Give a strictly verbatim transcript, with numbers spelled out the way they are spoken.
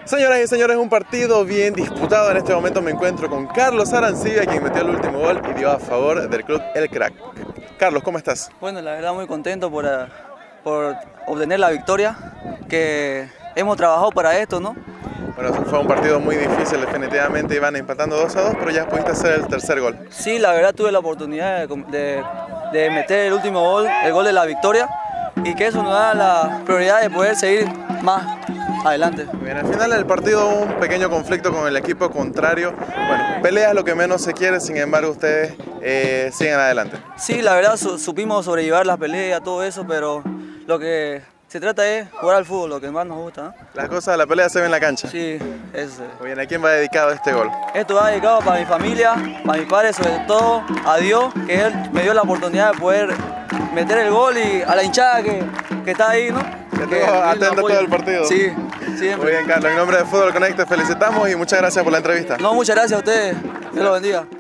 Señoras y señores, un partido bien disputado. En este momento me encuentro con Carlos Arancibia, quien metió el último gol y dio a favor del club El Crack. Carlos, ¿cómo estás? Bueno, la verdad muy contento por, por obtener la victoria, que hemos trabajado para esto, ¿no? Bueno, fue un partido muy difícil, definitivamente iban empatando dos a dos, pero ya pudiste hacer el tercer gol. Sí, la verdad tuve la oportunidad de, de, de meter el último gol, el gol de la victoria, y que eso nos da la prioridad de poder seguir más adelante. Bien, al final del partido hubo un pequeño conflicto con el equipo contrario. Bueno, pelea es lo que menos se quiere, sin embargo ustedes eh, siguen adelante. Sí, la verdad su, supimos sobrellevar las peleas, todo eso, pero lo que se trata es jugar al fútbol, lo que más nos gusta, ¿no? Las cosas de la pelea se ven en la cancha. Sí, eso. Muy bien, ¿a quién va dedicado este gol? Esto va dedicado para mi familia, para mis padres, sobre todo a Dios, que Él me dio la oportunidad de poder meter el gol, y a la hinchada que, que está ahí, ¿no? Que estuvo atento todo el partido. Sí, siempre. Muy bien, Carlos, en nombre de Fútbol Connect te felicitamos y muchas gracias por la entrevista. No, muchas gracias a ustedes. Dios los bendiga.